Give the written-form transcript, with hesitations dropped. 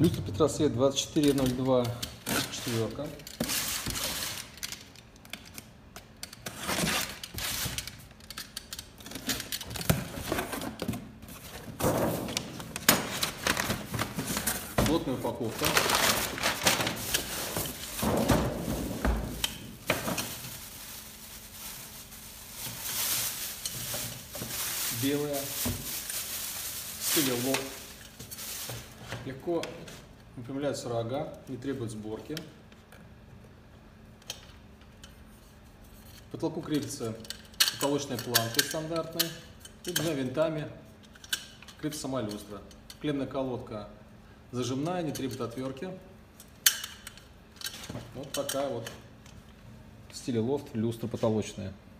Люстра Петросвет 2402 четверка. Плотная упаковка. Белая. В стиле лофт. Легко выпрямляются рога, не требует сборки. К потолку крепится потолочная планка стандартная. И двумя винтами крепится сама люстра. Клемная колодка зажимная, не требует отвертки. Вот такая вот в стиле лофт люстра потолочная.